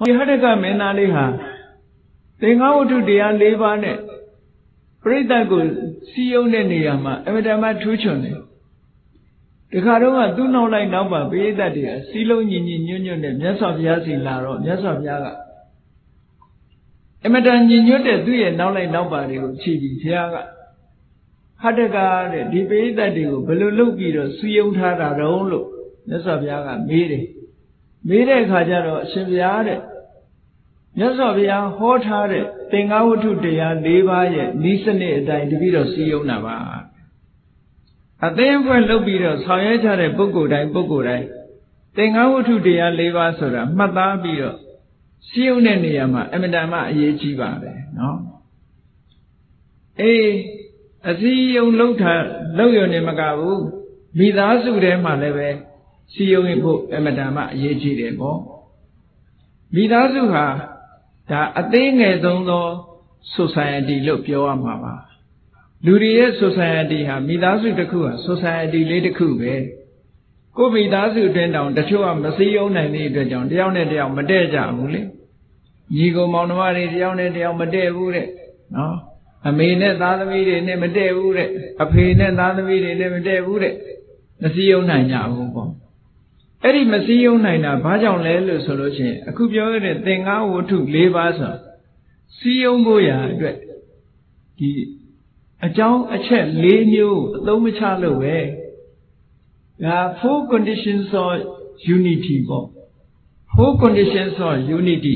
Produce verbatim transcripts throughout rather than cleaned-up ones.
ဒီဟတကမင်းသားလေးဟာသင်္ဃဝတ္ထုတရား၄ပါးနဲ့ပြိဿတ်ကိုစီယုံတဲ့နေရာမှာအမတမထူးချွန်တယ်ဒီခါတော့ကသူ့နောက်လိုက်နောက်ပါပြိဿတ်တွေကစီလုံးညီညီညွတ်ညွတ်နဲ့မြတ်စွာဘုရားစီလာတော့မြတ်စွာဘုရားကအမတန်ညီညွတ်တဲ့သူ့ရဲ့နောက်လိုက်နောက်ပါတွေကိုခြေပြီးဘုရားကဟတကတဲ့ဒီပြိဿတ်တွေကိုဘယ်လိုလုပ်ပြီးတော့စီယုံထားတာတုံးလို့မြတ်စွာဘုရားကမေးတယ်မေးတဲ့အခါကျတော့အရှင်ဘုရားတဲ့မြတ်စွာဘုရားဟောထားတဲ့သင်္ဃဝတ္ထုတရား၄ပါးရဲ့ဤစနစ်အတိုင်းတပည့်တော်စီယုံတာပါအသင်းအဖွဲ့လုပ်ပြီးတော့ဆောင်ရွက်ကြတဲ့ပုဂ္ဂိုလ်တိုင်းပုဂ္ဂိုလ်တိုင်းသင်္ဃဝတ္ထုတရား၄ပါးဆိုတာမှတ်သားပြီးတော့စီယုံတဲ့နေရာမှာအမတန်မှအရေးကြီးပါတယ်နော်အေးအစီယုံလှုပ်တာလှုပ်ရုံနဲ့မကဘူးမိသားစုထဲမှာလည်းပဲစီယုံဖို့အမတန်မှအရေးကြီးတယ်ပေါ့မိသားစုဟာဒါအသေးငယ်ဆုံးသော society လို့ပြောရမှာပါလူတွေရဲ့ society ဟာမိသားစုတစ်ခုဟာ society လေးတစ်ခုပဲကိုယ်မိသားစုအတွင်းတောင်တချို့ကမစည်းရုံးနိုင်တဲ့အတွက်ကြောင့်တယောက်နဲ့တယောက်မတည့်ကြဘူးလေညီကောင်မောင်နှမတွေတယောက်နဲ့တယောက်မတည့်ဘူးတဲ့နော်အမေနဲ့သားသမီးတွေနဲ့မတည့်ဘူးတဲ့အဖေနဲ့သားသမီးတွေနဲ့မတည့်ဘူးတဲ့မစည်းရုံးနိုင်ကြဘူးပေါ့အဲ့ဒီမစည်းရုံးနိုင်တာဘာကြောင့်လဲလို့ဆိုလို့ရှိရင်အခုပြောရတဲ့သင်္ဃဝတ္ထု၄ပါးဆိုစည်းရုံးဖို့ရာအတွက်ဒီအကြောင်းအချက်၄မျိုးအသုံးမချလို့ပဲဒါ four conditions of unity ပေါ့ four conditions of unity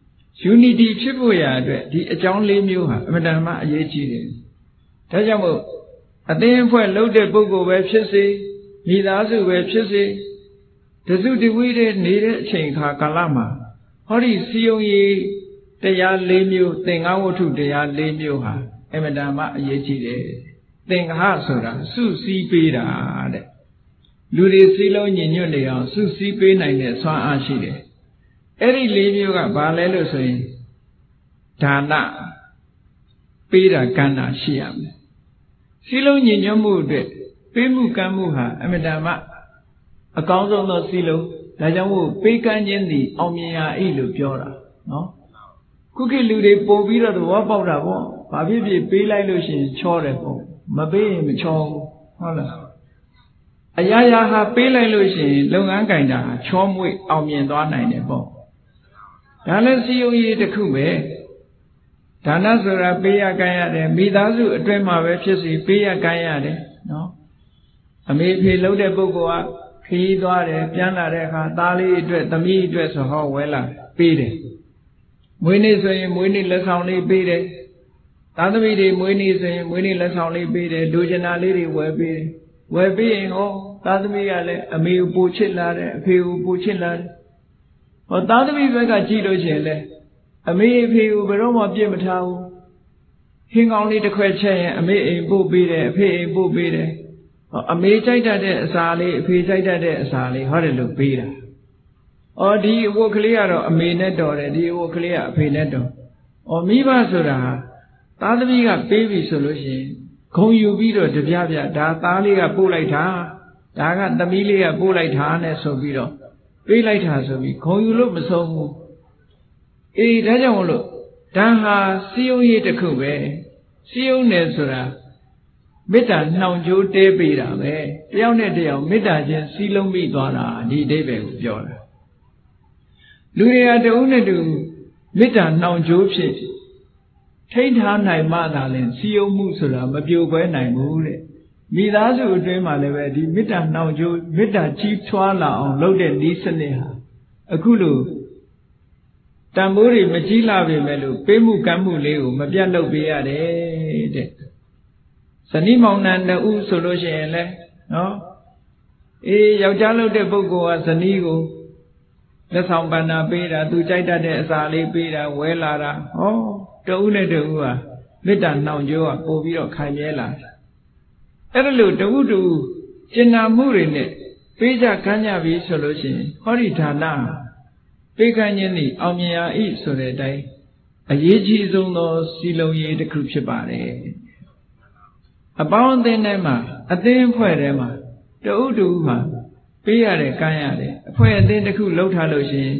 unity ဖြစ်ဖို့ရာအတွက်ဒီအကြောင်း၄မျိုးဟာအမှန်တမ်းအရေးကြီးတယ်ဒါကြောင့်မို့အသင်းအဖွဲ့လုပ်တဲ့ပုဂ္ဂိုလ်ပဲဖြစ်စေမိသားစုပဲဖြစ်စေတစုတဝိတဲ့နေတဲ့အချိန်ခါကာလမှာဟောဒီစီယုံရေးတရား၄မျိုးသင်္ဃဝတ္ထုတရား၄မျိုးဟာအမှန်တမ်းအရေးကြီးတယ်သင်္ဃဆိုတာစုစည်းပေးတာတဲ့လူတွေစည်းလုံးညီညွတ်နေအောင်စုစည်းပေးနိုင်တဲ့ဆွမ်းအားရှိတယ်အဲ့ဒီ၄မျိုးကဘာလဲလို့ဆိုရင်ဒါနပေးတာကမ်းတာရှိရမယ်စည်းလုံးညီညွတ်မှုအတွက်ပေးမှုကမ်းမှုဟာအမှန်တမ်းအကောင်းဆုံးသောစည်းလုံးဒါကြောင့်မို့ပေးကမ်းခြင်းသည်အောင်မြင်ရာဤလို့ပြောတာနော်ခုခေတ်လူတွေပို့ပြီးတော့သဘောပေါက်တာပေါ့ဘာဖြစ်ဖြစ်ပေးလိုက်လို့ရှိရင်ချောတယ်ပေါ့မပေးရင်မချောဘူးဟုတ်လားအရာရာဟာပေးလိုက်လို့ရှိရင်လုပ်ငန်းကင်တာချောမွေ့အောင်မြင်သွားနိုင်တယ်ပေါ့ဒါလည်းစီယုံရေးတစ်ခုပဲဒါနဆိုတာပေးရကမ်းရတယ်မိသားစုအတွင်းမှာပဲဖြစ်စီပေးရကမ်းရတယ်နော်အမေဖေလှုပ်တဲ့ပုဂ္ဂိုလ်ကခီးသွားတယ်ပြန်လာတဲ့အခါသားလေးအတွက်သမီးအတွက်ဆိုဟောဝဲလာပေးတယ်မွေးနေ့ဆိုရင်မွေးနေ့လက်ဆောင်လေးပေးတယ်သားသမီးတွေမွေးနေ့ဆိုရင်မွေးနေ့လက်ဆောင်လေးပေးတယ်လူကျင်နာလေးတွေဝယ်ပေးတယ်ဝယ်ပေးရင်ဟောသားသမီးကလည်းအမေကိုပူချစ်လာတယ်အဖေကိုပူချစ်လာတယ်ဟောသားသမီးဘက်ကကြည့်လို့ရှိရင်လည်းအမေအဖေကိုဘယ်တော့မှပြစ်မထားဘူးဟင်းကောင်းလေးတစ်ခွက်ချက်ရင်အမေအိမ်ပို့ပေးတယ်အဖေအိမ်ပို့ပေးတယ်အမေကြိုက်တတ်တဲ့အစာလေးအဖေကြိုက်တတ်တဲ့အစာလေးဟောတယ်လို့ပေးတာ။အော်ဒီအဝတ်ကလေးကတော့အမေနဲ့တော်တယ်ဒီအဝတ်ကလေးကအဖေနဲ့တော်။အော်မိဘဆိုတာသားသမီးကပေးပြီဆိုလို့ရှိရင်ဂုံယူပြီးတော့တပြပြဒါသားလေးကပို့လိုက်တာဒါကသမီးလေးကပို့လိုက်တာနဲ့ဆိုပြီးတော့ပေးလိုက်တာဆိုပြီးဂုံယူလို့မဆုံးဘူး။အေးဒါကြောင့်မလို့ဒါဟာစီယုံရေးတစ်ခုပဲစီယုံတယ်ဆိုတာမေတ္တာနှောင်ကြိုးတဲပေးတာပဲတယောက်နဲ့တယောက်မေတ္တာချင်းစီးလုံးမိသွားတာဒီအဓိပ္ပာယ်ကိုပြောတာလူတွေကတဦးနဲ့တူမေတ္တာနှောင်ကြိုးဖြစ်ထိန်းထားနိုင်မှသာလျှင်စီယုံမှုဆိုတာမပြိုကွဲနိုင်ဘူးတဲ့မိသားစုအတွင်းမှာလည်းပဲဒီမေတ္တာနှောင်ကြိုးမေတ္တာကြီးထွားလာအောင်လုပ်တဲ့နည်းစနစ်ဟာအခုလိုတန်ဖိုးတွေမကြီးလာပေမဲ့လို့ပေးမှုကမ်းမှုလေးကိုမပြတ်လုပ်ပေးရတယ်တဲ့ဇနီးမောင်နှံနှစ်ဦးဆိုလို့ရှိရင်လဲနော်အေးယောက်ျားလုပ်တဲ့ပုဂ္ဂိုလ်ကဇနီးကိုလက်ဆောင်ပန္နာပေးတာသူကြိုက်တတ်တဲ့အစာလေးပေးတာဝဲလာတာဟောတဦးနဲ့တဦးကမေတ္တာနှောင်ကြိုးကပို့ပြီးတော့ခိုင်မြဲလာတယ်အဲ့ဒါလို့တဦးတူကျင်နာမှုတွေနဲ့ပေးကြကမ်းကြပြီဆိုလို့ရှိရင်ဟောဒီဌာနပေးကမ်းခြင်းဤအောင်မြင်ရာဤဆိုတဲ့အတိုင်းအရေးကြီးဆုံးသောစီလုံးရေးတစ်ခုဖြစ်ပါတယ်အပေါင်းအသင်းထဲမှာအသင်းအဖွဲ့ထဲမှာတဦးတူဟာပေးရတယ်ကမ်းရတယ်အဖွဲ့အသင်းတစ်ခုလှုပ်ထားလို့ရှိရင်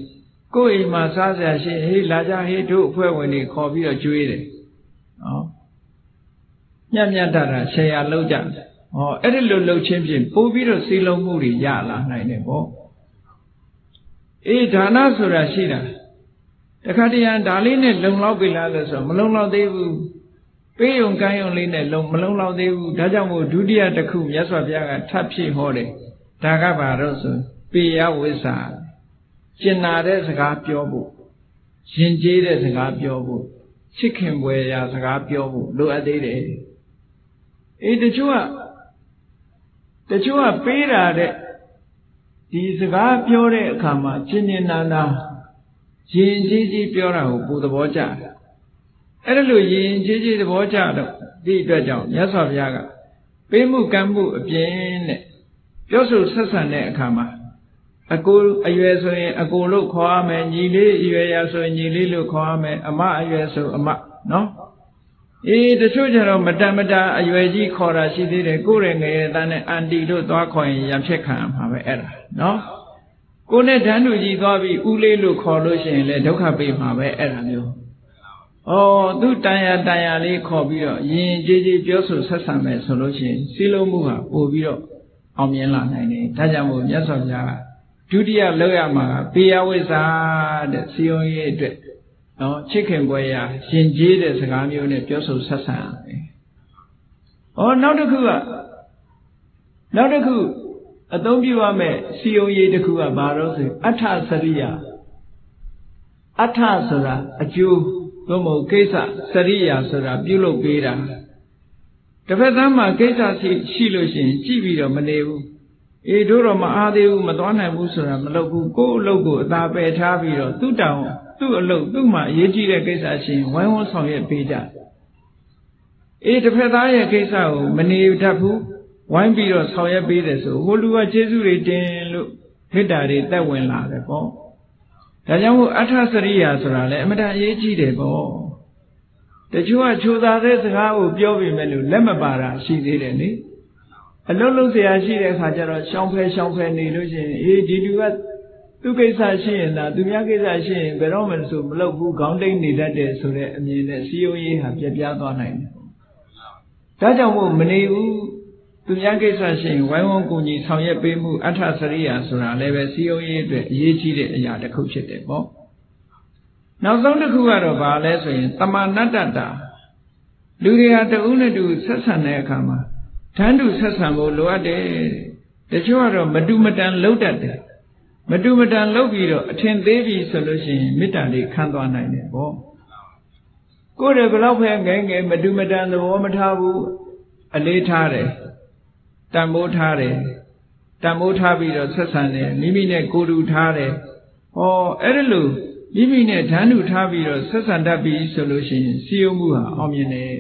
ကိုယ်အိမ်မှာစားစရာရှိဟေးလာကြဟေးတို့အဖွဲ့ဝင်တွေခေါ်ပြီးတော့ကျွေးတယ်နော်ညံ့ညံ့တာတာဆရာလောက်ကြဟောအဲ့ဒီလိုလှုပ်ချင်းဖြင့်ပို့ပြီးတော့စီလုံးမှုတွေရလာနိုင်တယ်ပေါ့အေးဒါနဆိုတာရှိတာတခါတည်းဒါလေးနဲ့လုံလောက်ပြီလားလို့ဆိုမလုံလောက်သေးဘူးပေးယုံကမ်းယုံလေးနဲ့လုံမလုံလောက်သေးဘူးဒါကြောင့်မို့ဒုတိယတစ်ခုမြတ်စွာဘုရားကထပ်ဖြည့်ဟောတယ်ဒါကဘာလို့ဆိုပေယဝိဇ္ဇာကျင်နာတဲ့စကားပြောဖို့ရင်ကျေးတဲ့စကားပြောဖို့ချစ်ခင်ပွေရာစကားပြောဖို့လိုအပ်သေးတယ်အေးတချို့ကတချို့ကပေးတာတဲ့ဒီစကားပြောတဲ့အခါမှာကျင်ကျင်နာနာရင်ကျေးကျေးပြောတာကိုပိုသဘောကျတယ်အဲ့ဒါလို့ရင်ကျေးကျေးသဘောကျတော့ဒီအတွက်ကြောင့်မြတ်စွာဘုရားကပေးမှုကမ်းမှုအပြင်နဲ့ပြောဆိုဆက်ဆံတဲ့အခါမှာအကိုအရွယ်ဆိုရင်အကိုလို့ခေါ်ရမယ်ညီလေးအရွယ်ရဆိုရင်ညီလေးလို့ခေါ်ရမယ်အမအရွယ်ဆိုအမနော်အေးတချို့ကျတော့မတန်မတာအရွယ်ကြီးခေါ်တာရှိသေးတယ်ကိုယ်ရဲ့ငယ်ရဲ့သားနဲ့အန်တီလို့သွားခေါ်ရင်ရံဖြစ်ခံမှာပဲအဲ့ဒါနော်ကိုယ်နဲ့ဓာတ်တူကြီးသွားပြီးဦးလေးလို့ခေါ်လို့ရှိရင်လည်းဒုက္ခပေးမှာပဲအဲ့ဒါမျိုးဩသူတန်ရတန်ရလေးခေါ်ပြီးတော့ယဉ်ကျေးကျေးပြောဆိုဆက်ဆံမယ်ဆိုလို့ရှိရင်စီလုံးမှုဟာပို့ပြီးတော့အောင်မြင်လာနိုင်တယ်ဒါကြောင့်မို့မြတ်စွာဘုရားကဒုတိယလောက်ရမှာကပေယဝိဇ္ဇာတဲ့စီယုံရေးအတွက်နော်ချစ်ခင်ပွေရာရှင်ကျေးတဲ့စကားမျိုးနဲ့ပြောဆိုဆက်ဆံရတယ်။ဩနောက်တစ်ခုကနောက်တစ်ခုအသုံးပြုရမယ့်စီယုံရေးတစ်ခုကဘာလို့ဆိုအဋ္ဌစရိယအဋ္ဌဆိုတာအကျိုးသို့မဟုတ်ကိစ္စစရိယဆိုတာပြုလုပ်ပေးတာတစ်ဖက်သားမှာကိစ္စရှိရှိလို့ရှိရင်ကြည့်ပြီးတော့မနေဘူးအေးတို့တော့မအားသေးဘူးမသွားနိုင်ဘူးဆိုတာမလုပ်ဘူးကိုယ့်အလုပ်ကိုအသာပယ်ထားပြီးတော့သူ့တောင်သူ့အလုပ်သူ့မှာအရေးကြီးတဲ့ကိစ္စရှိရင်ဝိုင်းဝန်းဆောင်ရွက်ပေးကြအေးတစ်ဖက်သားရဲ့ကိစ္စကိုမနေတတ်ဘူးဝိုင်းပြီးတော့ဆောင်ရွက်ပေးတယ်ဆိုဟိုလူကကျေးဇူးတွေတင်လို့မေတ္တာတွေတက်ဝင်လာတယ်ပေါ့ဒါကြောင့်မို့အဋ္ဌစရိယဆိုတာလည်းအမှန်တန်အရေးကြီးတယ်ပေါ့တချို့ကချိုးသားတဲ့စကားကိုပြောပြီးမဲ့လို့လက်မပါတာရှိသေးတယ်လေအလုံးလုံးเสียရှိတဲ့အခါကျတော့ရှောင်းဖဲရှောင်းဖဲနေလို့ရှိရင်အေးဒီလူကသူ့ကိစ္စရှိရင်ဒါသူများကိစ္စရှိရင်ဘယ်တော့မှဆိုမလုပ်ဘူးခေါင်းတိတ်နေတတ်တယ်ဆိုတဲ့အမြင်နဲ့စီယုံရေးဟာပြပြသွားနိုင်တယ်ဒါကြောင့်မို့မနေဘူးသူများကိစ္စရှိရင်ဝိုင်းဝန်းကူညီဆောင်ရွက်ပေးမှုအဋ္ဌစရိယဆိုတာလည်းပဲစီယုံရေးအတွက်အရေးကြီးတဲ့အရာတစ်ခုဖြစ်တယ်ပေါ့နောက်ဆုံးတစ်ခုကတော့ဘာလဲဆိုရင်တမာနတ္တတာလူတွေဟာတဦးနဲ့တူဆက်ဆံတဲ့အခါမှာဓာတ်တူဆက်ဆံဖို့လိုအပ်တယ်တချို့ကတော့မတူမတန်လှုပ်တတ်တယ်မတူမတန်လှုပ်ပြီးတော့အထင်သေးပြီဆိုလို့ရှိရင်မေတ္တာလေးခံသွားနိုင်တယ်ပေါ့ကိုယ်တည်းဘယ်တော့ဖဲငယ်ငယ်မတူမတန်သဘောမထားဘူးအလေးထားတယ်တန်ဖိုးထားတယ်တန်ဖိုးထားပြီးတော့ဆက်ဆံတယ်မိမိနဲ့ကိုယ်တူထားတယ်ဟောအဲ့ဒါလို့မိမိနဲ့ဓာတ်တူထားပြီးတော့ဆက်ဆံတတ်ပြီဆိုလို့ရှိရင်စီယုံမှုဟာအောင်မြင်တယ်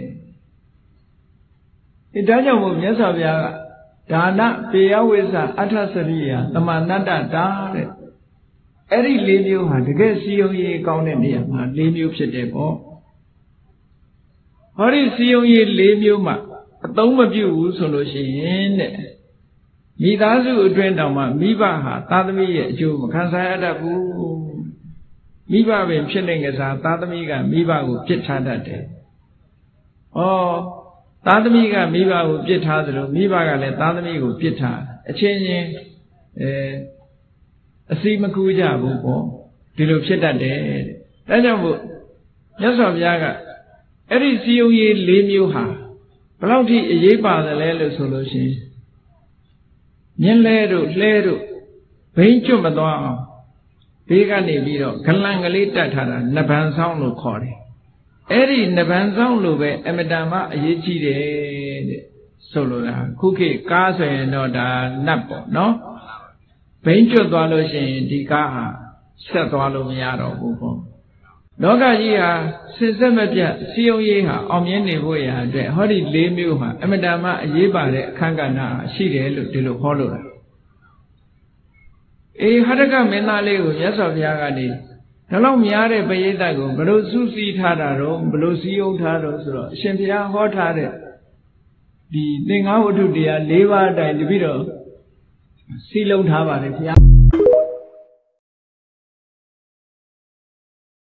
အဲဒါကြောင့်မို့မြတ်စွာဘုရားကဒါနပေယဝိဇ္ဇအဋ္ဌစရိယတမာနတ္တတာတဲ့အဲ့ဒီလေးမျိုးဟာတကယ်စီယုံရေးကောင်းတဲ့နေရာမှာလေးမျိုးဖြစ်တယ်ပေါ့ဟောဒီစီယုံရေးလေးမျိုးမှာအသုံးမပြုဘူးဆိုလို့ရှိရင်တဲ့မိသားစုအတွင်းတောင်မှမိဘဟာသားသမီးရဲ့အကျိုးမခံစားရတတ်ဘူးမိဘပင်ဖြစ်နေကြစားသားသမီးကမိဘကိုပြစ်ထားတတ်တယ်။ဩသားသမီးကမိဘကိုပြစ်ထားသလိုမိဘကလည်းသားသမီးကိုပြစ်ထားအချင်းချင်းအဲအစီမကူကြဘူးပေါ့ဒီလိုဖြစ်တတ်တယ်တဲ့။ဒါကြောင့်မို့မြတ်စွာဘုရားကအဲ့ဒီစီယုံရေး၄မျိုးဟာဘယ်လောက်ထိအရေးပါတယ်လဲလို့ဆိုလို့ရှိရင်မြင်းလဲတို့လှဲတို့ဘိန်းကျွတ်မသွားအောင်ဘေးကနေပြီးတော့ဂလန်ကလေးတတ်ထားတာနဗံဆောင်လို့ခေါ်တယ်အဲ့ဒီနဗံဆောင်လို့ပဲအမတန်မှအရေးကြီးတယ်တဲ့ဆိုလိုတာခုခေတ်ကားဆိုရင်တော့ဒါနတ်ပေါ့နော်ဘိန်းကျွတ်သွားလို့ရှိရင်ဒီကားဟာဆက်သွားလို့မရတော့ဘူးပေါ့လောကကြီးဟာစစ်စစ်မပြတ်စီယုံရေးဟာအောင်မြင်နေဖို့ရာအတွက်ဟောဒီ၄မျိုးမှာအမတန်မှအရေးပါတဲ့အခန်းကဏ္ဍရှိတယ်လို့ဒီလိုဟောလို့တာအေးဟရကမင်းသားလေးကိုမြတ်စွာဘုရားကနေဒါလောက်များတဲ့ပရိသတ်ကိုဘယ်လိုစုစည်းထားတာတော့ဘယ်လိုစည်းရုံးထားတော့ဆိုတော့အရှင်ဘုရားဟောထားတဲ့ဒီသင်္ဃဝတ္ထုတရား၄ပါးအတိုင်းတပိတော့စည်းလုံးထားပါတယ်ဘုရား